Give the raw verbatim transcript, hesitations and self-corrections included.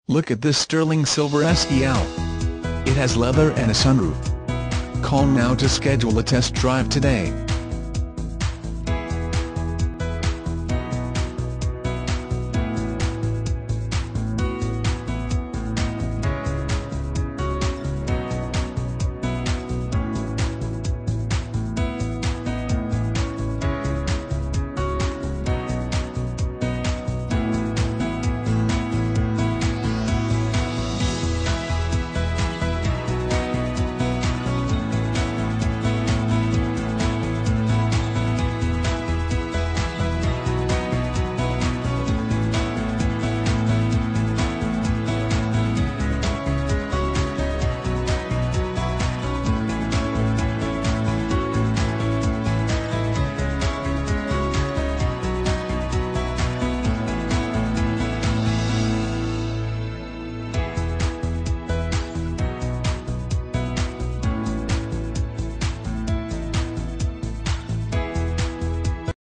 Look at this sterling silver S E L. It has leather and a sunroof. Call now to schedule a test drive today.